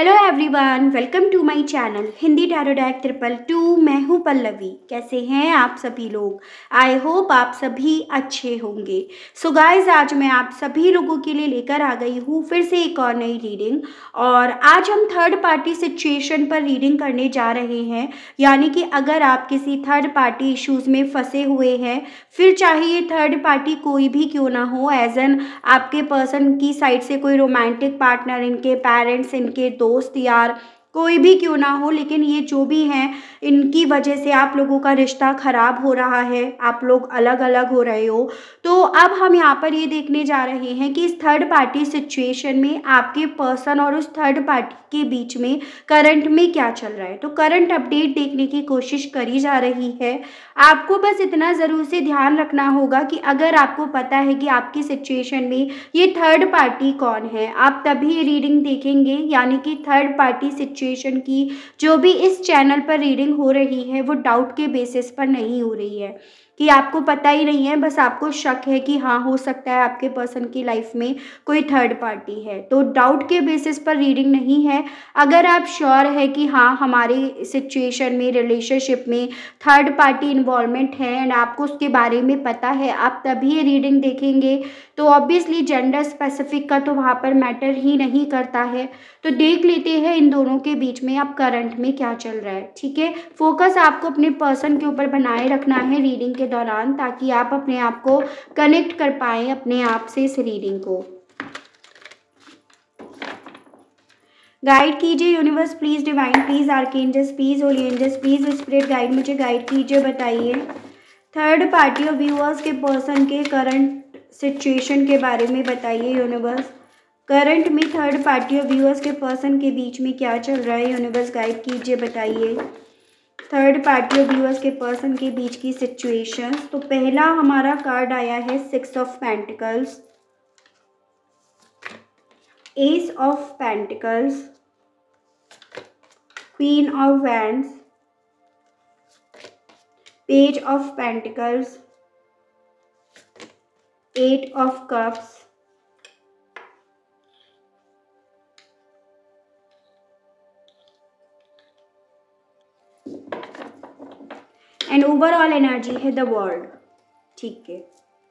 Hello everyone, welcome to my channel Hindi tarot deck 222। मैं हूँ पल्लवी। कैसे हैं आप सभी लोग? आई होप आप सभी अच्छे होंगे। सो गाइज, आज मैं आप सभी लोगों के लिए लेकर आ गई हूँ फिर से एक और नई रीडिंग। और आज हम थर्ड पार्टी सिचुएशन पर रीडिंग करने जा रहे हैं। यानी कि अगर आप किसी थर्ड पार्टी इश्यूज़ में फंसे हुए हैं, फिर चाहे ये थर्ड पार्टी कोई भी क्यों ना हो, एज एन आपके पर्सन की साइड से कोई रोमांटिक पार्टनर, इनके पेरेंट्स, इनके दोस्त यार, कोई भी क्यों ना हो, लेकिन ये जो भी हैं इनकी वजह से आप लोगों का रिश्ता खराब हो रहा है, आप लोग अलग अलग हो रहे हो। तो अब हम यहाँ पर ये देखने जा रहे हैं कि इस थर्ड पार्टी सिचुएशन में आपके पर्सन और उस थर्ड पार्टी के बीच में करंट में क्या चल रहा है। तो करंट अपडेट देखने की कोशिश करी जा रही है। आपको बस इतना ज़रूर से ध्यान रखना होगा कि अगर आपको पता है कि आपकी सिचुएशन में ये थर्ड पार्टी कौन है, आप तभी रीडिंग देखेंगे। यानी कि थर्ड पार्टी सिचुएशन की जो भी इस चैनल पर रीडिंग हो रही है वो डाउट के बेसिस पर नहीं हो रही है कि आपको पता ही नहीं है, बस आपको शक है कि हाँ हो सकता है आपके पर्सन की लाइफ में कोई थर्ड पार्टी है। तो डाउट के बेसिस पर रीडिंग नहीं है। अगर आप श्योर है कि हाँ हमारी सिचुएशन में, रिलेशनशिप में थर्ड पार्टी इन्वॉल्वमेंट है एंड आपको उसके बारे में पता है, आप तभी ये रीडिंग देखेंगे। तो ऑब्वियसली जेंडर स्पेसिफिक का तो वहाँ पर मैटर ही नहीं करता है। तो देख लेते हैं इन दोनों के बीच में अब करंट में क्या चल रहा है। ठीक है, फोकस आपको अपने पर्सन के ऊपर बनाए रखना है रीडिंग के दौरान, ताकि आप अपने आप को कनेक्ट कर पाएँ अपने आप से इस रीडिंग को। गाइड कीजिए universe please, divine please, archangels please, holy angels please, spirit guide मुझे गाइड कीजिए। बताइए थर्ड पार्टी और व्यूअर्स के पर्सन के करंट सिचुएशन के बारे में बताइए यूनिवर्स। करंट में थर्ड पार्टी और व्यूअर्स के पर्सन के बीच में क्या चल रहा है, यूनिवर्स गाइड कीजिए। बताइए थर्ड पार्टी और व्यूअर्स के पर्सन के बीच की सिचुएशन। तो पहला हमारा कार्ड आया है 6 of pentacles, ace of pentacles, queen of wands, page of pentacles, 8 of cups, and overall energy है द वर्ल्ड। ठीक है,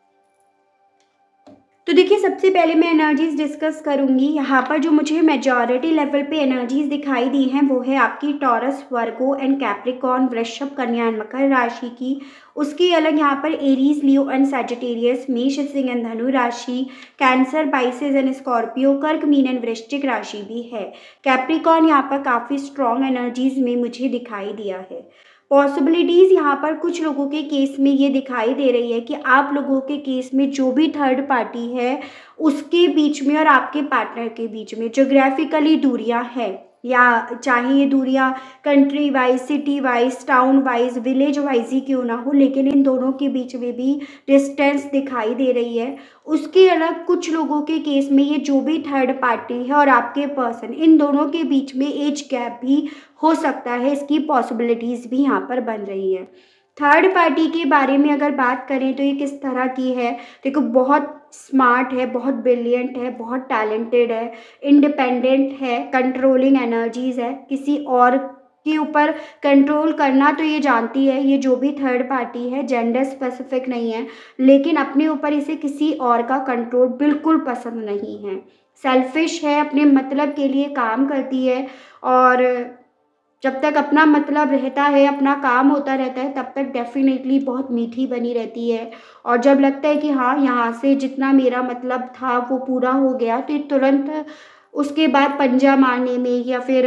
तो देखिए सबसे पहले मैं एनर्जीज डिस्कस करूंगी। यहाँ पर जो मुझे मेजॉरिटी लेवल पे एनर्जीज दिखाई दी हैं वो है आपकी टॉरस, वर्गो एंड कैप्रिकॉर्न, वृषभ, कन्या एंड मकर राशि की। उसकी अलग यहाँ पर एरीज, लियो एंड सैजिटेरियस, मेष, सिंह एंड धनु राशि, कैंसर, पाइसेस एंड स्कॉर्पियो, कर्क, मीन एंड वृश्चिक राशि भी है। कैप्रिकॉर्न यहाँ पर काफ़ी स्ट्रॉन्ग एनर्जीज में मुझे दिखाई दिया है। पॉसिबिलिटीज़ यहाँ पर कुछ लोगों के केस में ये दिखाई दे रही है कि आप लोगों के केस में जो भी थर्ड पार्टी है उसके बीच में और आपके पार्टनर के बीच में जोग्राफिकली दूरियां हैं, या चाहे ये दूरियां country wise, city wise, town wise, village wise ही क्यों ना हो, लेकिन इन दोनों के बीच में भी डिस्टेंस दिखाई दे रही है। उसके अलग कुछ लोगों के केस में ये जो भी थर्ड पार्टी है और आपके पर्सन, इन दोनों के बीच में एज गैप भी हो सकता है, इसकी पॉसिबिलिटीज़ भी यहाँ पर बन रही है। थर्ड पार्टी के बारे में अगर बात करें तो ये किस तरह की है, देखो बहुत स्मार्ट है, बहुत ब्रिलियंट है, बहुत टैलेंटेड है, इंडिपेंडेंट है, कंट्रोलिंग एनर्जीज है, किसी और के ऊपर कंट्रोल करना तो ये जानती है। ये जो भी थर्ड पार्टी है जेंडर स्पेसिफिक नहीं है, लेकिन अपने ऊपर इसे किसी और का कंट्रोल बिल्कुल पसंद नहीं है। सेल्फिश है, अपने मतलब के लिए काम करती है, और जब तक अपना मतलब रहता है, अपना काम होता रहता है, तब तक डेफिनेटली बहुत मीठी बनी रहती है। और जब लगता है कि हाँ यहाँ से जितना मेरा मतलब था वो पूरा हो गया, तो ये तुरंत उसके बाद पंजा मारने में या फिर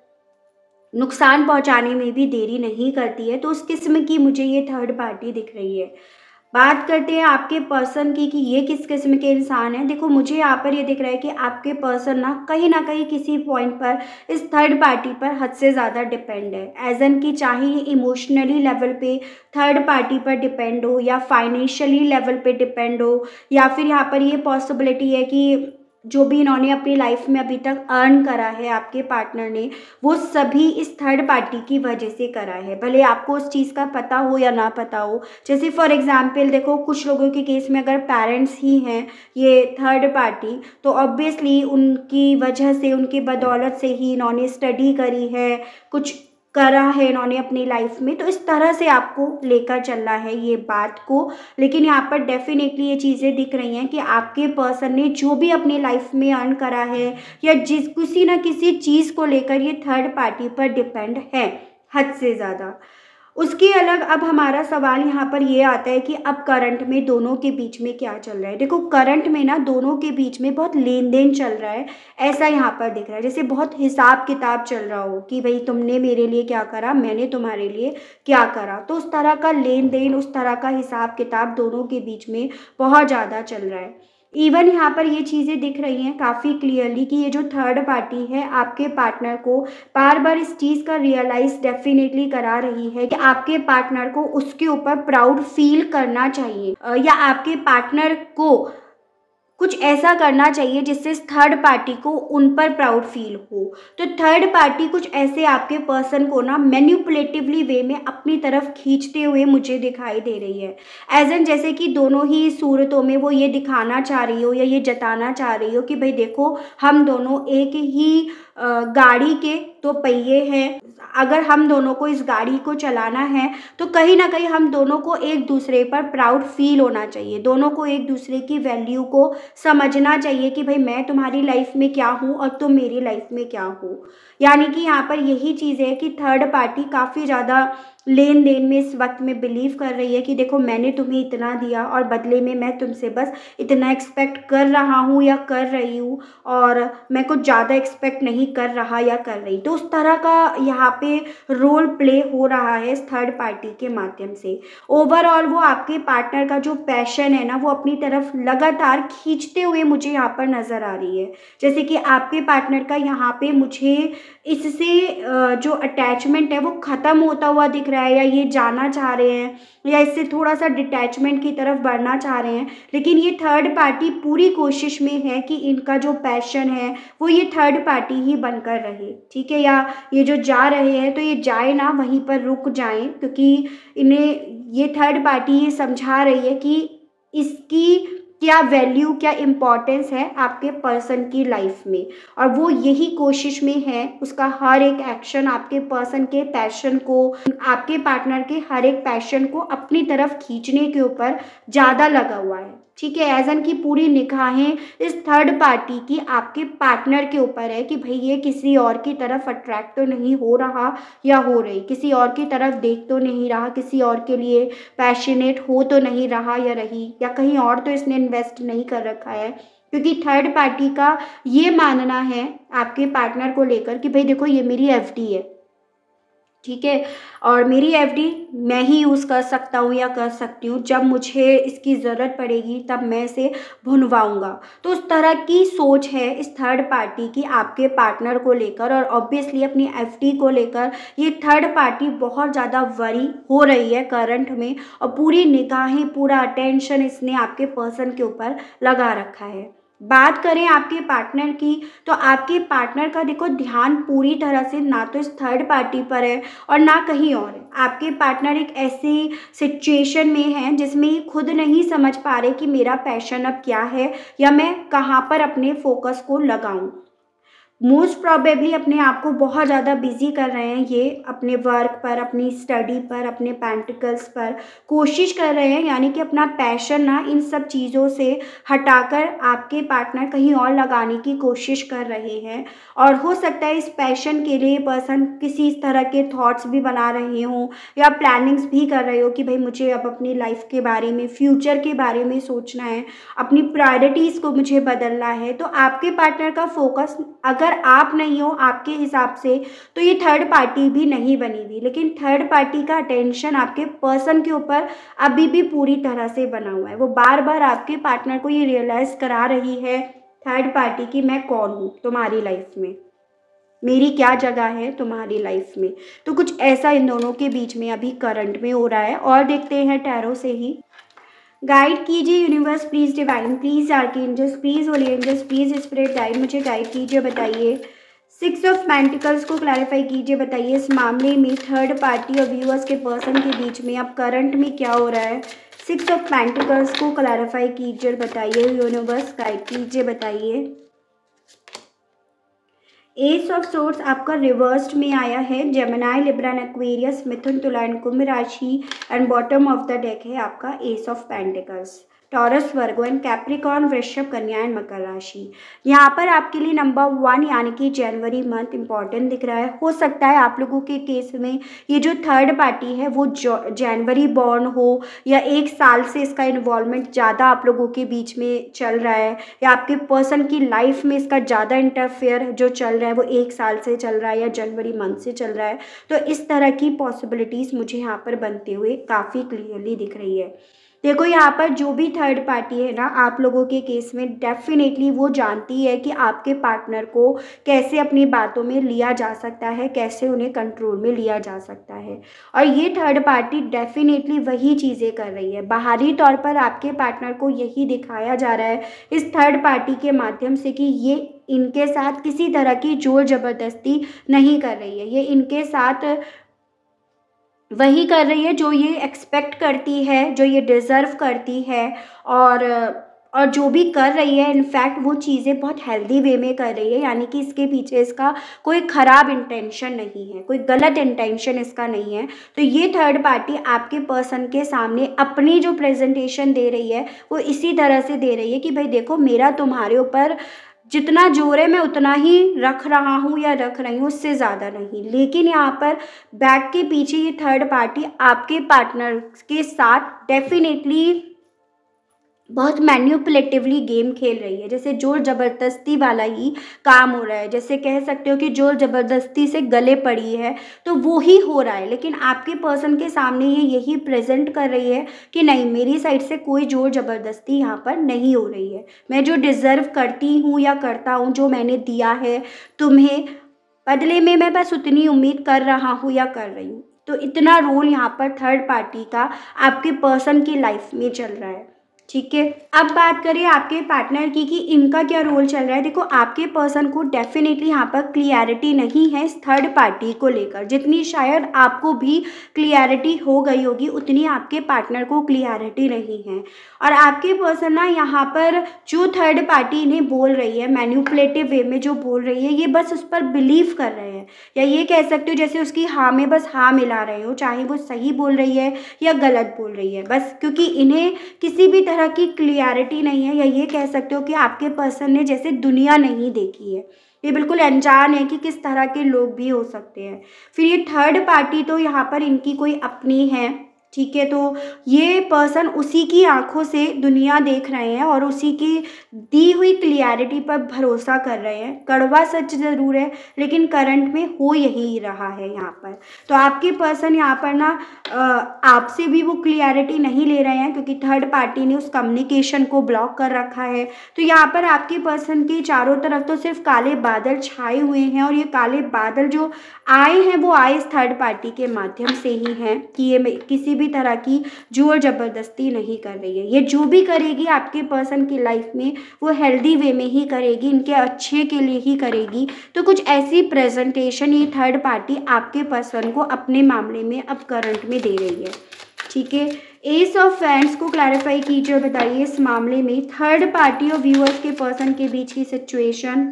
नुकसान पहुंचाने में भी देरी नहीं करती है। तो उस किस्म की मुझे ये थर्ड पार्टी दिख रही है। बात करते हैं आपके पर्सन की कि ये किस किस्म के इंसान है। देखो मुझे यहाँ पर ये दिख रहा है कि आपके पर्सन ना कहीं किसी पॉइंट पर इस थर्ड पार्टी पर हद से ज़्यादा डिपेंड है। एज एन कि चाहे ये इमोशनली लेवल पे थर्ड पार्टी पर डिपेंड हो, या फाइनेंशियली लेवल पे डिपेंड हो, या फिर यहाँ पर ये पॉसिबिलिटी है कि जो भी इन्होंने अपनी लाइफ में अभी तक अर्न करा है आपके पार्टनर ने, वो सभी इस थर्ड पार्टी की वजह से करा है, भले आपको उस चीज़ का पता हो या ना पता हो। जैसे फॉर एग्जांपल देखो, कुछ लोगों के केस में अगर पेरेंट्स ही हैं ये थर्ड पार्टी, तो ऑब्वियसली उनकी वजह से, उनकी बदौलत से ही इन्होंने स्टडी करी है, कुछ करा है इन्होंने अपनी लाइफ में, तो इस तरह से आपको लेकर चलना है ये बात को। लेकिन यहाँ पर डेफिनेटली ये चीज़ें दिख रही हैं कि आपके पर्सन ने जो भी अपनी लाइफ में अर्न करा है, या जिस किसी न किसी चीज़ को लेकर ये थर्ड पार्टी पर डिपेंड है हद से ज़्यादा। उसके अलग अब हमारा सवाल यहाँ पर ये आता है कि अब करंट में दोनों के बीच में क्या चल रहा है। देखो, करंट में ना दोनों के बीच में बहुत लेन देन चल रहा है, ऐसा यहाँ पर दिख रहा है। जैसे बहुत हिसाब किताब चल रहा हो कि भाई तुमने मेरे लिए क्या करा, मैंने तुम्हारे लिए क्या करा। तो उस तरह का लेन देन, उस तरह का हिसाब किताब दोनों के बीच में बहुत ज़्यादा चल रहा है। इवन यहाँ पर ये चीज़ें दिख रही हैं काफ़ी क्लियरली कि ये जो थर्ड पार्टी है आपके पार्टनर को बार बार इस चीज़ का रियलाइज़ डेफिनेटली करा रही है कि आपके पार्टनर को उसके ऊपर प्राउड फील करना चाहिए, या आपके पार्टनर को कुछ ऐसा करना चाहिए जिससे थर्ड पार्टी को उन पर प्राउड फील हो। तो थर्ड पार्टी कुछ ऐसे आपके पर्सन को ना मैनिपुलेटिवली वे में अपनी तरफ खींचते हुए मुझे दिखाई दे रही है। एज एन जैसे कि दोनों ही सूरतों में वो ये दिखाना चाह रही हो या ये जताना चाह रही हो कि भाई देखो, हम दोनों एक ही गाड़ी के तो पहिए हैं। अगर हम दोनों को इस गाड़ी को चलाना है तो कहीं ना कहीं हम दोनों को एक दूसरे पर प्राउड फील होना चाहिए, दोनों को एक दूसरे की वैल्यू को समझना चाहिए कि भाई मैं तुम्हारी लाइफ में क्या हूँ और तुम मेरी लाइफ में क्या हो। यानी कि यहाँ पर यही चीज़ है कि थर्ड पार्टी काफ़ी ज़्यादा लेन देन में इस वक्त में बिलीव कर रही है कि देखो, मैंने तुम्हें इतना दिया और बदले में मैं तुमसे बस इतना एक्सपेक्ट कर रहा हूँ या कर रही हूँ, और मैं कुछ ज़्यादा एक्सपेक्ट नहीं कर रहा या कर रही। तो उस तरह का यहाँ पे रोल प्ले हो रहा है इस थर्ड पार्टी के माध्यम से। ओवरऑल वो आपके पार्टनर का जो पैशन है ना, वो अपनी तरफ लगातार खींचते हुए मुझे यहाँ पर नज़र आ रही है। जैसे कि आपके पार्टनर का यहाँ पे मुझे इससे जो अटैचमेंट है वो ख़त्म होता हुआ दिख रहा है, या ये जाना चाह रहे हैं, या इससे थोड़ा सा डिटैचमेंट की तरफ बढ़ना चाह रहे हैं। लेकिन ये थर्ड पार्टी पूरी कोशिश में है कि इनका जो पैशन है वो ये थर्ड पार्टी ही बनकर रहे, ठीक है। या ये जो जा रहे हैं तो ये जाए ना, वहीं पर रुक जाएं, क्योंकि इन्हें ये थर्ड पार्टी ये समझा रही है कि इसकी क्या वैल्यू, क्या इम्पोर्टेंस है आपके पर्सन की लाइफ में, और वो यही कोशिश में है। उसका हर एक एक्शन आपके पर्सन के पैशन को, आपके पार्टनर के हर एक पैशन को अपनी तरफ खींचने के ऊपर ज़्यादा लगा हुआ है, ठीक है। एज एन की पूरी निगाहें इस थर्ड पार्टी की आपके पार्टनर के ऊपर है कि भाई ये किसी और की तरफ अट्रैक्ट तो नहीं हो रहा या हो रही, किसी और की तरफ देख तो नहीं रहा, किसी और के लिए पैशनेट हो तो नहीं रहा या रही, या कहीं और तो इसने इन्वेस्ट नहीं कर रखा है। क्योंकि थर्ड पार्टी का ये मानना है आपके पार्टनर को लेकर कि भाई देखो, ये मेरी एफडी है, ठीक है, और मेरी एफडी मैं ही यूज़ कर सकता हूँ या कर सकती हूँ, जब मुझे इसकी ज़रूरत पड़ेगी तब मैं इसे भुनवाऊँगा। तो उस तरह की सोच है इस थर्ड पार्टी की आपके पार्टनर को लेकर, और ऑब्वियसली अपनी एफडी को लेकर ये थर्ड पार्टी बहुत ज़्यादा वरी हो रही है करंट में, और पूरी निगाहें, पूरा अटेंशन इसने आपके पर्सन के ऊपर लगा रखा है। बात करें आपके पार्टनर की, तो आपके पार्टनर का देखो ध्यान पूरी तरह से ना तो इस थर्ड पार्टी पर है और ना कहीं और है। आपके पार्टनर एक ऐसी सिचुएशन में है जिसमें ये खुद नहीं समझ पा रहे कि मेरा पैशन अब क्या है, या मैं कहाँ पर अपने फोकस को लगाऊं। मोस्ट प्रॉबेबली अपने आप को बहुत ज़्यादा बिजी कर रहे हैं ये, अपने वर्क पर, अपनी स्टडी पर, अपने प्रैक्टिकल्स पर कोशिश कर रहे हैं। यानी कि अपना पैशन ना इन सब चीज़ों से हटाकर आपके पार्टनर कहीं और लगाने की कोशिश कर रहे हैं, और हो सकता है इस पैशन के लिए पर्सन किसी इस तरह के थॉट्स भी बना रहे हों या प्लानिंग्स भी कर रहे हो कि भाई मुझे अब अपनी लाइफ के बारे में, फ्यूचर के बारे में सोचना है, अपनी प्रायोरिटीज़ को मुझे बदलना है। तो आपके पार्टनर का फोकस अगर आप नहीं हो आपके हिसाब से, तो ये थर्ड पार्टी भी नहीं बनी हुई, लेकिन थर्ड पार्टी का अटेंशन आपके पर्सन के ऊपर अभी भी पूरी तरह से बना हुआ है। वो बार बार आपके पार्टनर को ये रियलाइज़ करा रही है थर्ड पार्टी की, मैं कौन हूँ तुम्हारी लाइफ में, मेरी क्या जगह है तुम्हारी लाइफ में। तो कुछ ऐसा इन दोनों के बीच में अभी करंट में हो रहा है। और देखते हैं टैरो से ही। गाइड कीजिए universe, please divine, please archangels, please holy angels, please spirit guide, मुझे गाइड कीजिए, बताइए। 6 ऑफ पेंटिकल्स को क्लैरिफाई कीजिए, बताइए इस मामले में थर्ड पार्टी और व्यूअर्स के पर्सन के बीच में अब करंट में क्या हो रहा है। 6 ऑफ पेंटिकल्स को क्लैरिफाई कीजिए और बताइए यूनिवर्स, गाइड कीजिए, बताइए। एस ऑफ सोर्स आपका रिवर्स्ड में आया है। जेमिनाई, लिब्रा एंड एक्वेरियस, मिथुन, तुला एंड कुंभ राशि and bottom of the deck है आपका ace of pentacles. Taurus, Virgo and Capricorn, वृषभ, कन्या एंड मकर राशि। यहाँ पर आपके लिए नंबर 1 यानी कि जनवरी मंथ इंपॉर्टेंट दिख रहा है। हो सकता है आप लोगों के केस में ये जो थर्ड पार्टी है वो जनवरी बॉर्न हो, या 1 साल से इसका इन्वॉल्वमेंट ज़्यादा आप लोगों के बीच में चल रहा है, या आपके पर्सन की लाइफ में इसका ज़्यादा इंटरफेयर जो चल रहा है वो 1 साल से चल रहा है या जनवरी मंथ से चल रहा है। तो इस तरह की पॉसिबिलिटीज़ मुझे यहाँ पर बनते हुए काफ़ी क्लियरली दिख रही है। देखो यहाँ पर जो भी थर्ड पार्टी है ना, आप लोगों के केस में डेफिनेटली वो जानती है कि आपके पार्टनर को कैसे अपनी बातों में लिया जा सकता है, कैसे उन्हें कंट्रोल में लिया जा सकता है। और ये थर्ड पार्टी डेफिनेटली वही चीज़ें कर रही है। बाहरी तौर पर आपके पार्टनर को यही दिखाया जा रहा है इस थर्ड पार्टी के माध्यम से कि ये इनके साथ किसी तरह की जोर ज़बरदस्ती नहीं कर रही है, ये इनके साथ वही कर रही है जो ये एक्सपेक्ट करती है, जो ये डिज़र्व करती है। और जो भी कर रही है इनफैक्ट वो चीज़ें बहुत हेल्दी वे में कर रही है, यानी कि इसके पीछे इसका कोई ख़राब इंटेंशन नहीं है, कोई गलत इंटेंशन इसका नहीं है। तो ये थर्ड पार्टी आपके पर्सन के सामने अपनी जो प्रेजेंटेशन दे रही है वो इसी तरह से दे रही है कि भाई देखो, मेरा तुम्हारे ऊपर जितना जोर है मैं उतना ही रख रहा हूँ या रख रही हूँ, उससे ज़्यादा नहीं। लेकिन यहाँ पर बैक के पीछे ये थर्ड पार्टी आपके पार्टनर के साथ डेफिनेटली बहुत मैन्युपुलेटिवली गेम खेल रही है, जैसे जोर ज़बरदस्ती वाला ही काम हो रहा है। जैसे कह सकते हो कि जोर ज़बरदस्ती से गले पड़ी है, तो वो ही हो रहा है। लेकिन आपके पर्सन के सामने ये यही प्रेजेंट कर रही है कि नहीं, मेरी साइड से कोई जोर ज़बरदस्ती यहाँ पर नहीं हो रही है। मैं जो डिज़र्व करती हूँ या करता हूँ, जो मैंने दिया है तुम्हें, बदले में मैं बस उतनी उम्मीद कर रहा हूँ या कर रही हूँ। तो इतना रोल यहाँ पर थर्ड पार्टी का आपके पर्सन की लाइफ में चल रहा है। ठीक है, अब बात करें आपके पार्टनर की कि इनका क्या रोल चल रहा है। देखो, आपके पर्सन को डेफिनेटली यहाँ पर क्लियरिटी नहीं है इस थर्ड पार्टी को लेकर। जितनी शायद आपको भी क्लियरिटी हो गई होगी, उतनी आपके पार्टनर को क्लियरिटी नहीं है। और आपके पर्सन ना यहाँ पर जो थर्ड पार्टी इन्हें बोल रही है, मैन्युपुलेटिव वे में जो बोल रही है, ये बस उस पर बिलीव कर रहे हैं, या ये कह सकते हो जैसे उसकी हाँ में बस हाँ मिला रहे हो, चाहे वो सही बोल रही है या गलत बोल रही है, बस क्योंकि इन्हें किसी भी तरह की क्लियरिटी नहीं है। या ये कह सकते हो कि आपके पर्सन ने जैसे दुनिया नहीं देखी है, ये बिल्कुल अनजान है कि किस तरह के लोग भी हो सकते हैं। फिर ये थर्ड पार्टी तो यहाँ पर इनकी कोई अपनी है, ठीक है। तो ये पर्सन उसी की आंखों से दुनिया देख रहे हैं और उसी की दी हुई क्लियरिटी पर भरोसा कर रहे हैं। कड़वा सच ज़रूर है, लेकिन करंट में हो यही रहा है यहाँ पर। तो आपके पर्सन यहाँ पर ना आपसे भी वो क्लियरिटी नहीं ले रहे हैं, क्योंकि थर्ड पार्टी ने उस कम्युनिकेशन को ब्लॉक कर रखा है। तो यहाँ पर आपके पर्सन के चारों तरफ तो सिर्फ काले बादल छाए हुए हैं, और ये काले बादल जो आए हैं वो आए इस थर्ड पार्टी के माध्यम से ही हैं कि ये किसी भी तरह की जोर ज़बरदस्ती नहीं कर रही है। ये जो भी करेगी आपके पर्सन की लाइफ में वो हेल्दी वे में ही करेगी, इनके अच्छे के लिए ही करेगी। तो कुछ ऐसी प्रेजेंटेशन ये थर्ड पार्टी आपके पर्सन को अपने मामले में अब करंट में दे रही है। ठीक है, एस ऑफ फैंड्स को क्लैरिफाई कीजिए और बताइए इस मामले में थर्ड पार्टी और व्यूअर्स के पर्सन के बीच की situation.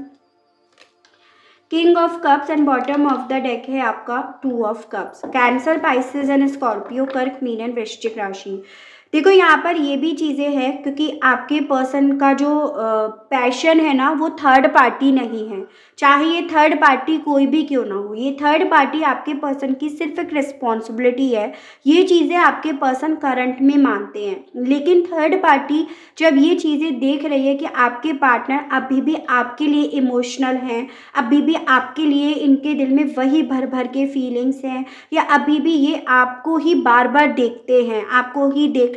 King of cups and bottom of the deck है आपका 2 of cups. Cancer, Pisces and Scorpio, कर्क, मीन एंड वृश्चिक राशि। देखो यहाँ पर ये भी चीज़ें हैं, क्योंकि आपके पर्सन का जो पैशन है ना वो थर्ड पार्टी नहीं है, चाहे ये थर्ड पार्टी कोई भी क्यों ना हो। ये थर्ड पार्टी आपके पर्सन की सिर्फ एक रिस्पॉन्सिबिलिटी है। ये चीज़ें आपके पर्सन करंट में मानते हैं, लेकिन थर्ड पार्टी जब ये चीज़ें देख रही है कि आपके पार्टनर अभी भी आपके लिए इमोशनल हैं, अभी भी आपके लिए इनके दिल में वही भर भर के फीलिंग्स हैं, या अभी भी ये आपको ही बार बार देखते हैं, आपको ही देखना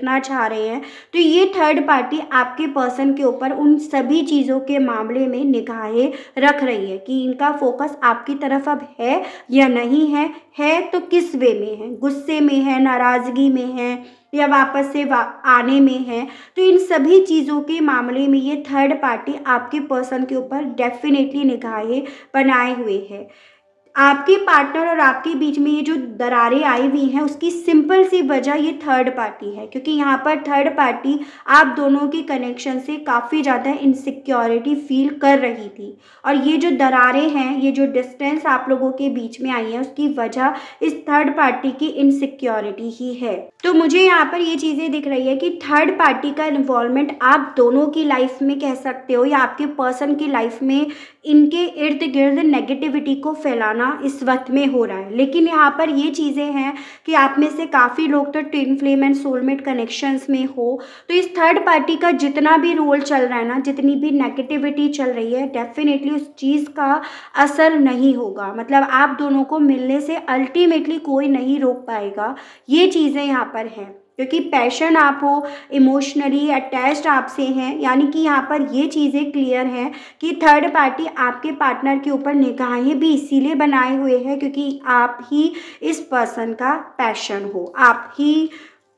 देखना चाह रहे हैं, तो ये थर्ड पार्टी आपके पर्सन के ऊपर उन सभी चीज़ों के मामले में निगाहें रख रही है कि इनका फोकस आपकी तरफ अब है या नहीं है तो किस वे में है, गुस्से में है, नाराज़गी में है या वापस से आने में है। तो इन सभी चीज़ों के मामले में ये थर्ड पार्टी आपके पर्सन के ऊपर डेफिनेटली निगाहें बनाए हुए है। आपके पार्टनर और आपके बीच में ये जो दरारें आई हुई हैं उसकी सिंपल सी वजह ये थर्ड पार्टी है, क्योंकि यहाँ पर थर्ड पार्टी आप दोनों के कनेक्शन से काफ़ी ज़्यादा इनसिक्योरिटी फील कर रही थी, और ये जो दरारें हैं, ये जो डिस्टेंस आप लोगों के बीच में आई है उसकी वजह इस थर्ड पार्टी की इनसिक्योरिटी ही है। तो मुझे यहाँ पर ये चीज़ें दिख रही है कि थर्ड पार्टी का इन्वॉल्वमेंट आप दोनों की लाइफ में कह सकते हो या आपके पर्सन की लाइफ में इनके इर्द गिर्द नेगेटिविटी को फैलाना इस वक्त में हो रहा है। लेकिन यहाँ पर ये चीज़ें हैं कि आप में से काफ़ी लोग तो twin flame and soulmate connections में हो, तो इस थर्ड पार्टी का जितना भी रोल चल रहा है ना, जितनी भी नेगेटिविटी चल रही है, डेफिनेटली उस चीज़ का असर नहीं होगा। मतलब आप दोनों को मिलने से अल्टीमेटली कोई नहीं रोक पाएगा। ये चीज़ें यहाँ पर हैं क्योंकि पैशन आप हो, इमोशनली अटैच्ड आपसे हैं, यानी कि यहाँ पर ये चीज़ें क्लियर हैं कि थर्ड पार्टी आपके पार्टनर के ऊपर निगाहें भी इसीलिए बनाए हुए हैं क्योंकि आप ही इस पर्सन का पैशन हो, आप ही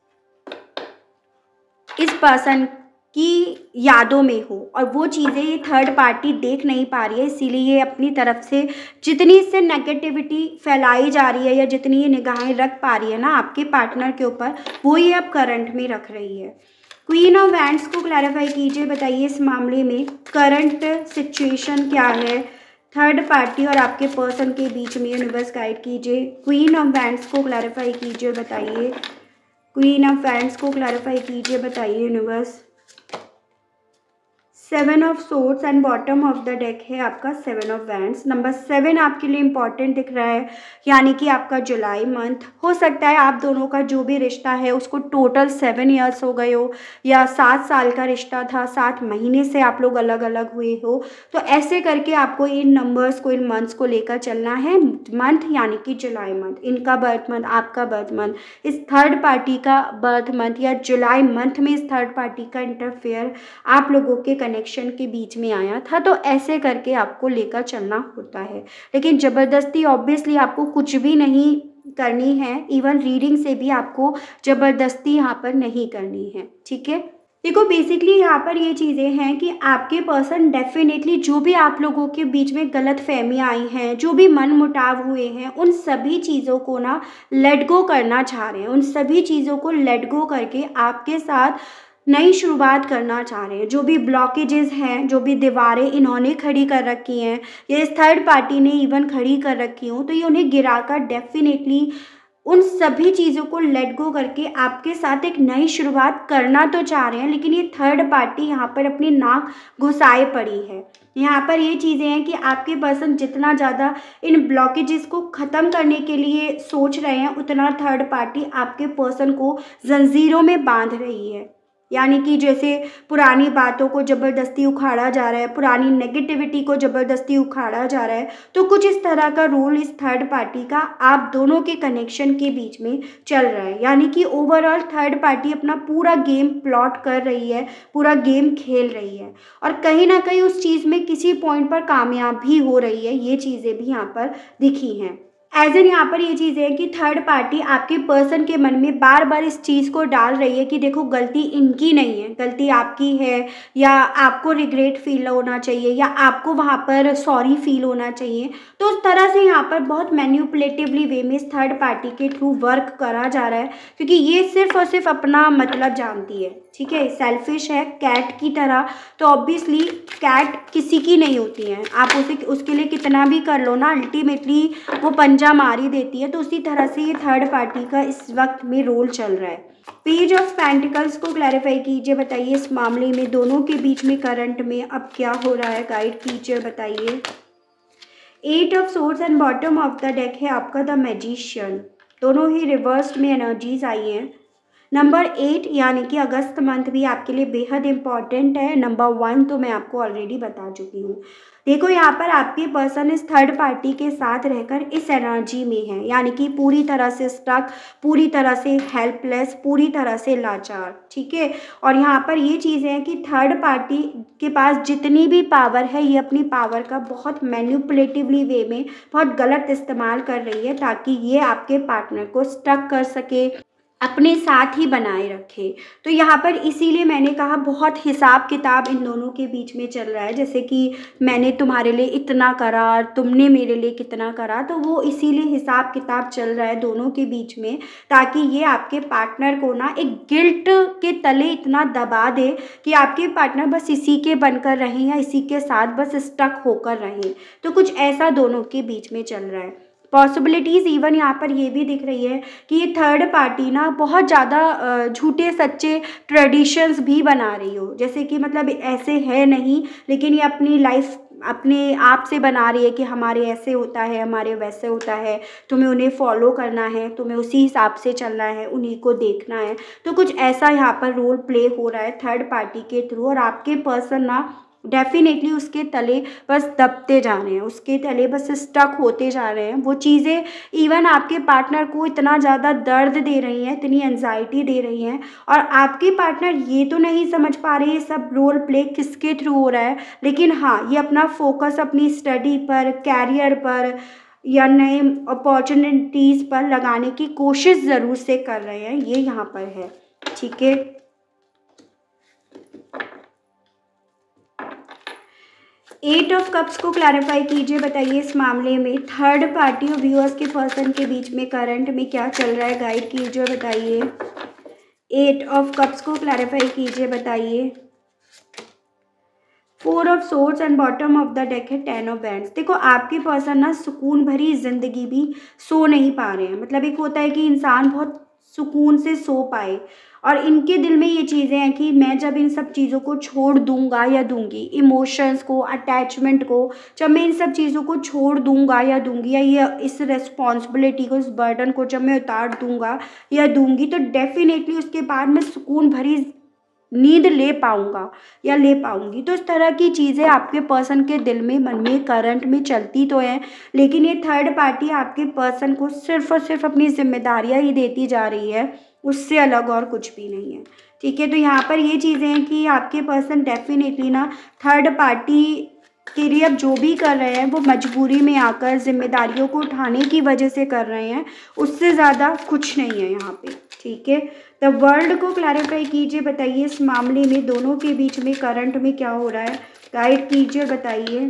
इस पर्सन की यादों में हो, और वो चीज़ें ये थर्ड पार्टी देख नहीं पा रही है। इसीलिए ये अपनी तरफ से जितनी इससे नेगेटिविटी फैलाई जा रही है या जितनी ये निगाहें रख पा रही है ना आपके पार्टनर के ऊपर, वो ये अब करंट में रख रही है। क्वीन ऑफ वैंड्स को क्लैरिफाई कीजिए, बताइए इस मामले में करंट सिचुएशन क्या है थर्ड पार्टी और आपके पर्सन के बीच में। यूनिवर्स गाइड कीजिए। क्वीन ऑफ वैंड्स को क्लैरिफाई कीजिए, बताइए। क्वीन ऑफ वैंड्स को क्लैरिफाई कीजिए, बताइए universe. 7 of swords and bottom of the deck है आपका 7 ऑफ वैंड्स। नंबर 7 आपके लिए इंपॉर्टेंट दिख रहा है, यानी कि आपका जुलाई मंथ हो सकता है आप दोनों का जो भी रिश्ता है उसको टोटल 7 ईयर्स हो गए हो, या 7 साल का रिश्ता था, 7 महीने से आप लोग अलग अलग हुए हो। तो ऐसे करके आपको इन नंबर्स को, इन मंथ्स को लेकर चलना है। मंथ यानी कि जुलाई मंथ, इनका बर्थ मंथ, आपका बर्थ मंथ, इस थर्ड पार्टी का बर्थ मंथ, या जुलाई मंथ में इस थर्ड पार्टी का इंटरफेयर आप लोगों के कनेक्शन के बीच में आया था। तो ऐसे करके आपको लेकर चलना होता है, लेकिन ज़बरदस्ती ऑब्वियसली आपको कुछ भी नहीं करनी है। इवन रीडिंग से भी आपको ज़बरदस्ती यहाँ पर नहीं करनी है, ठीक है। देखो बेसिकली यहाँ पर ये चीज़ें हैं कि आपके पर्सन डेफिनेटली जो भी आप लोगों के बीच में गलत फहमियाँ आई हैं, जो भी मन मुटाव हुए हैं, उन सभी चीज़ों को ना लेट गो करना चाह रहे हैं। उन सभी चीज़ों को लेट गो करके आपके साथ नई शुरुआत करना चाह रहे हैं। जो भी ब्लॉकेजेस हैं, जो भी दीवारें इन्होंने खड़ी कर रखी हैं या इस थर्ड पार्टी ने इवन खड़ी कर रखी हों, तो ये उन्हें गिराकर डेफिनेटली उन सभी चीज़ों को लेट गो करके आपके साथ एक नई शुरुआत करना तो चाह रहे हैं। लेकिन ये थर्ड पार्टी यहाँ पर अपनी नाक घुसाए पड़ी है। यहाँ पर ये चीज़ें हैं कि आपके पर्सन जितना ज़्यादा इन ब्लॉकेजेस को ख़त्म करने के लिए सोच रहे हैं, उतना थर्ड पार्टी आपके पर्सन को जंजीरों में बांध रही है। यानी कि जैसे पुरानी बातों को ज़बरदस्ती उखाड़ा जा रहा है, पुरानी नेगेटिविटी को ज़बरदस्ती उखाड़ा जा रहा है, तो कुछ इस तरह का रोल इस थर्ड पार्टी का आप दोनों के कनेक्शन के बीच में चल रहा है। यानी कि ओवरऑल थर्ड पार्टी अपना पूरा गेम प्लॉट कर रही है, पूरा गेम खेल रही है, और कहीं ना कहीं उस चीज़ में किसी पॉइंट पर कामयाब भी हो रही है। ये चीज़ें भी यहाँ पर दिखी हैं। एज एन यहाँ पर ये चीज़ है कि थर्ड पार्टी आपके पर्सन के मन में बार बार इस चीज़ को डाल रही है कि देखो गलती इनकी नहीं है, गलती आपकी है, या आपको रिग्रेट फील होना चाहिए, या आपको वहाँ पर सॉरी फील होना चाहिए। तो उस तरह से यहाँ पर बहुत मैन्युपुलेटिवली वे में इस थर्ड पार्टी के थ्रू वर्क करा जा रहा है, क्योंकि ये सिर्फ और सिर्फ अपना मतलब जानती है, ठीक है। सेल्फिश है कैट की तरह, तो ऑब्वियसली कैट किसी की नहीं होती है। आप उसके लिए कितना भी कर लो ना, अल्टीमेटली वो पंजा मार ही देती है। तो उसी तरह से ये थर्ड पार्टी का इस वक्त में रोल चल रहा है। पेज ऑफ पेंटिकल्स को क्लैरिफाई कीजिए, बताइए इस मामले में दोनों के बीच में करंट में अब क्या हो रहा है, गाइड कीजिए, बताइए। 8 of swords and bottom of the deck है आपका द मैजिशियन। दोनों ही रिवर्स्ड में एनर्जीज आई हैं। नंबर 8 यानी कि अगस्त मंथ भी आपके लिए बेहद इम्पॉर्टेंट है। नंबर 1 तो मैं आपको ऑलरेडी बता चुकी हूँ। देखो यहाँ पर आपके पर्सन इस थर्ड पार्टी के साथ रहकर इस एनर्जी में है, यानी कि पूरी तरह से स्टक, पूरी तरह से हेल्पलेस, पूरी तरह से लाचार, ठीक है। और यहाँ पर ये चीज़ें हैं कि थर्ड पार्टी के पास जितनी भी पावर है, ये अपनी पावर का बहुत मैनिपुलेटिवली वे में बहुत गलत इस्तेमाल कर रही है, ताकि ये आपके पार्टनर को स्टक कर सके, अपने साथ ही बनाए रखे। तो यहाँ पर इसीलिए मैंने कहा बहुत हिसाब किताब इन दोनों के बीच में चल रहा है, जैसे कि मैंने तुम्हारे लिए इतना करा और तुमने मेरे लिए कितना करा, तो वो इसीलिए हिसाब किताब चल रहा है दोनों के बीच में, ताकि ये आपके पार्टनर को ना एक गिल्ट के तले इतना दबा दे कि आपके पार्टनर बस इसी के बनकर रहें या इसी के साथ बस स्टक होकर रहें। तो कुछ ऐसा दोनों के बीच में चल रहा है। पॉसिबिलिटीज़ इवन यहाँ पर ये भी दिख रही है कि ये थर्ड पार्टी ना बहुत ज़्यादा झूठे सच्चे ट्रेडिशंस भी बना रही हो, जैसे कि मतलब ऐसे है नहीं, लेकिन ये अपनी लाइफ अपने आप से बना रही है कि हमारे ऐसे होता है, हमारे वैसे होता है, तुम्हें उन्हें फॉलो करना है, तुम्हें उसी हिसाब से चलना है, उन्हीं को देखना है। तो कुछ ऐसा यहाँ पर रोल प्ले हो रहा है थर्ड पार्टी के थ्रू, और आपके पर्सन ना डेफिनेटली उसके तले बस दबते जा रहे हैं, उसके तले बस स्टक होते जा रहे हैं। वो चीज़ें इवन आपके पार्टनर को इतना ज़्यादा दर्द दे रही हैं, इतनी एंजाइटी दे रही हैं, और आपके पार्टनर ये तो नहीं समझ पा रहे ये सब रोल प्ले किसके थ्रू हो रहा है, लेकिन हाँ ये अपना फोकस अपनी स्टडी पर, कैरियर पर या नए अपॉर्चुनिटीज़ पर लगाने की कोशिश ज़रूर से कर रहे हैं, ये यहाँ पर है, ठीक है। 8 ऑफ कप्स को क्लैरिफाई कीजिए, बताइए इस मामले में थर्ड पार्टी और व्यूअर्स के पर्सन के बीच में करंट में क्या चल रहा है, गाइड कीजिए, बताइए। 8 ऑफ कप्स को क्लैरिफाई कीजिए, बताइए। 4 of swords and bottom of the deck है 10 ऑफ वैंड्स। देखो आपके पर्सन ना सुकून भरी जिंदगी भी सो नहीं पा रहे हैं, मतलब एक होता है कि इंसान बहुत सुकून से सो पाए, और इनके दिल में ये चीज़ें हैं कि मैं जब इन सब चीज़ों को छोड़ दूंगा या दूंगी, इमोशंस को, अटैचमेंट को, जब मैं इन सब चीज़ों को छोड़ दूंगा या दूंगी, या ये इस रिस्पॉन्सिबिलिटी को, इस बर्डन को जब मैं उतार दूंगा या दूंगी, तो डेफिनेटली उसके बाद मैं सुकून भरी नींद ले पाऊंगा या ले पाऊंगी। तो इस तरह की चीज़ें आपके पर्सन के दिल में, मन में, करंट में चलती तो हैं, लेकिन ये थर्ड पार्टी आपके पर्सन को सिर्फ और सिर्फ अपनी जिम्मेदारियां ही देती जा रही है, उससे अलग और कुछ भी नहीं है, ठीक है। तो यहाँ पर ये चीज़ें हैं कि आपके पर्सन डेफिनेटली ना थर्ड पार्टी के लिए अब जो भी कर रहे हैं वो मजबूरी में आकर जिम्मेदारियों को उठाने की वजह से कर रहे हैं, उससे ज़्यादा कुछ नहीं है यहाँ पे, ठीक है। द वर्ल्ड को क्लैरिफाई कीजिए, बताइए इस मामले में दोनों के बीच में करंट में क्या हो रहा है, गाइड कीजिए, बताइए।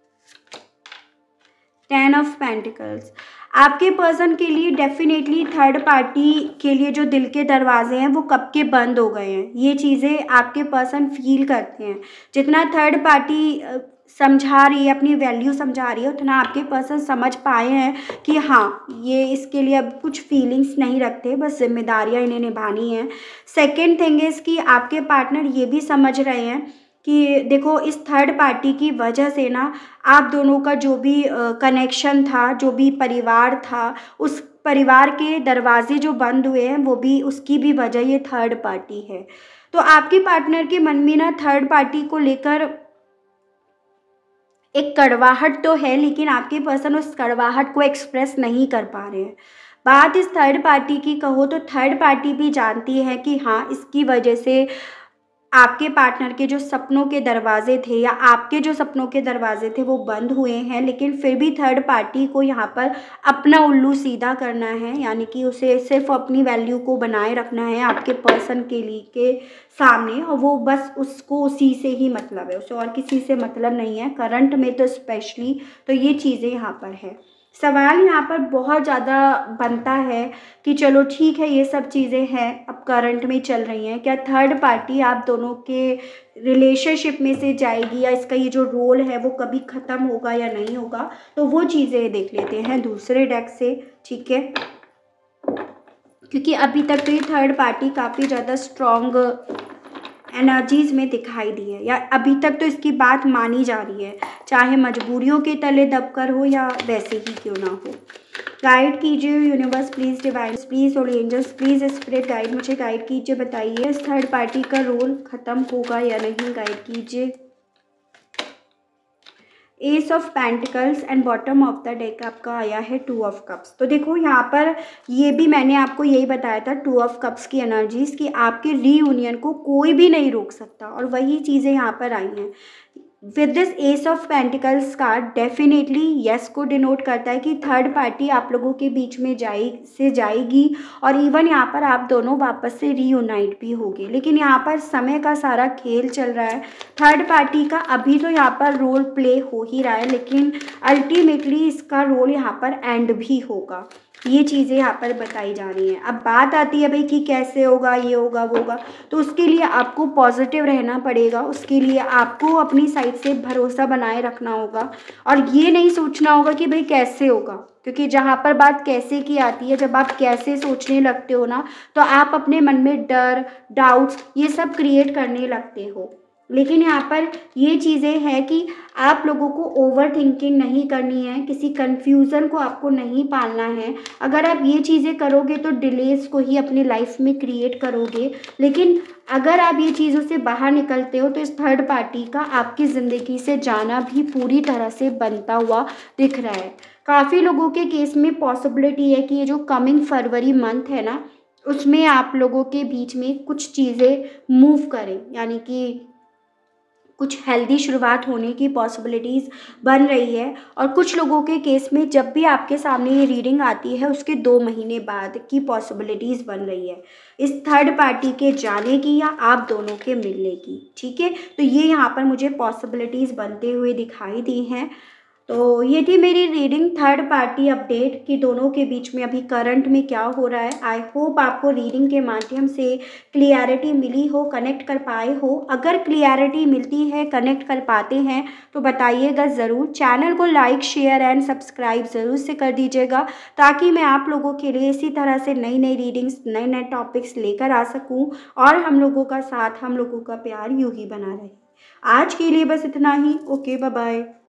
10 ऑफ पेंटिकल्स। आपके पर्सन के लिए डेफिनेटली थर्ड पार्टी के लिए जो दिल के दरवाजे हैं वो कब के बंद हो गए हैं, ये चीज़ें आपके पर्सन फील करते हैं। जितना थर्ड पार्टी समझा रही है, अपनी वैल्यू समझा रही है, उतना आपके पर्सन समझ पाए हैं कि हाँ ये इसके लिए अब कुछ फीलिंग्स नहीं रखते, बस जिम्मेदारियां इन्हें निभानी है। सेकेंड थिंग इज़ कि आपके पार्टनर ये भी समझ रहे हैं कि देखो इस थर्ड पार्टी की वजह से ना आप दोनों का जो भी कनेक्शन था, जो भी परिवार था, उस परिवार के दरवाजे जो बंद हुए हैं वो भी, उसकी भी वजह ये थर्ड पार्टी है। तो आपके पार्टनर के मन में ना थर्ड पार्टी को लेकर एक कड़वाहट तो है, लेकिन आपके पर्सन उस कड़वाहट को एक्सप्रेस नहीं कर पा रहे हैं। बात इस थर्ड पार्टी की कहो तो थर्ड पार्टी भी जानती है कि हाँ इसकी वजह से आपके पार्टनर के जो सपनों के दरवाजे थे या आपके जो सपनों के दरवाजे थे वो बंद हुए हैं, लेकिन फिर भी थर्ड पार्टी को यहाँ पर अपना उल्लू सीधा करना है, यानी कि उसे सिर्फ अपनी वैल्यू को बनाए रखना है आपके पर्सन के लिए के सामने, और वो बस उसको उसी से ही मतलब है, उसे और किसी से मतलब नहीं है, करंट में तो स्पेशली। तो ये चीज़ें यहाँ पर है। सवाल यहाँ पर बहुत ज़्यादा बनता है कि चलो ठीक है ये सब चीज़ें हैं, अब करंट में चल रही हैं, क्या थर्ड पार्टी आप दोनों के रिलेशनशिप में से जाएगी, या इसका ये जो रोल है वो कभी ख़त्म होगा या नहीं होगा, तो वो चीज़ें देख लेते हैं दूसरे डेक से, ठीक है। क्योंकि अभी तक तो ये थर्ड पार्टी काफ़ी ज़्यादा स्ट्रॉन्ग एनर्जीज़ में दिखाई दी है, या अभी तक तो इसकी बात मानी जा रही है, चाहे मजबूरियों के तले दबकर हो या वैसे ही क्यों ना हो। गाइड कीजिए यूनिवर्स प्लीज़, डिवाइन प्लीज़, और एंजल्स प्लीज़, स्पिरिट गाइड, मुझे गाइड कीजिए, बताइए इस थर्ड पार्टी का रोल ख़त्म होगा या नहीं, गाइड कीजिए। Ace of pentacles and bottom of the deck आपका आया है टू ऑफ कप्स। तो देखो यहाँ पर ये भी मैंने आपको यही बताया था, टू ऑफ कप्स की एनर्जीज कि आपके रीयूनियन को कोई भी नहीं रोक सकता, और वही चीज़ें यहाँ पर आई हैं। With this ace of pentacles card definitely yes को डिनोट करता है कि थर्ड पार्टी आप लोगों के बीच में जाएगी, और इवन यहाँ पर आप दोनों वापस से रीयूनाइट भी होगे। लेकिन यहाँ पर समय का सारा खेल चल रहा है, थर्ड पार्टी का अभी तो यहाँ पर रोल प्ले हो ही रहा है, लेकिन अल्टीमेटली इसका रोल यहाँ पर एंड भी होगा। ये चीज़ें यहाँ पर बताई जा रही हैं। अब बात आती है भाई कि कैसे होगा, ये होगा वो होगा, तो उसके लिए आपको पॉजिटिव रहना पड़ेगा, उसके लिए आपको अपनी साइड से भरोसा बनाए रखना होगा, और ये नहीं सोचना होगा कि भाई कैसे होगा, क्योंकि जहाँ पर बात कैसे की आती है, जब आप कैसे सोचने लगते हो ना, तो आप अपने मन में डर, डाउट्स ये सब क्रिएट करने लगते हो। लेकिन यहाँ पर ये चीज़ें हैं कि आप लोगों को ओवर थिंकिंग नहीं करनी है, किसी कन्फ्यूज़न को आपको नहीं पालना है। अगर आप ये चीज़ें करोगे तो डिलेस को ही अपनी लाइफ में क्रिएट करोगे, लेकिन अगर आप ये चीज़ों से बाहर निकलते हो तो इस थर्ड पार्टी का आपकी ज़िंदगी से जाना भी पूरी तरह से बनता हुआ दिख रहा है। काफ़ी लोगों के केस में पॉसिबिलिटी है कि ये जो कमिंग फरवरी मंथ है ना, उसमें आप लोगों के बीच में कुछ चीज़ें मूव करें, यानी कि कुछ हेल्दी शुरुआत होने की पॉसिबिलिटीज़ बन रही है। और कुछ लोगों के केस में जब भी आपके सामने ये रीडिंग आती है उसके 2 महीने बाद की पॉसिबिलिटीज़ बन रही है इस थर्ड पार्टी के जाने की या आप दोनों के मिलने की। ठीक है, तो ये यहाँ पर मुझे पॉसिबिलिटीज़ बनते हुए दिखाई दी हैं। तो ये थी मेरी रीडिंग, थर्ड पार्टी अपडेट कि दोनों के बीच में अभी करंट में क्या हो रहा है। आई होप आपको रीडिंग के माध्यम से क्लियरिटी मिली हो, कनेक्ट कर पाए हो। अगर क्लियरिटी मिलती है, कनेक्ट कर पाते हैं तो बताइएगा ज़रूर। चैनल को लाइक, शेयर एंड सब्सक्राइब ज़रूर से कर दीजिएगा, ताकि मैं आप लोगों के लिए इसी तरह से नई नई रीडिंग्स, नए नए टॉपिक्स लेकर आ सकूं, और हम लोगों का साथ, हम लोगों का प्यार यूं ही बना रहे। आज के लिए बस इतना ही। Okay, bye bye.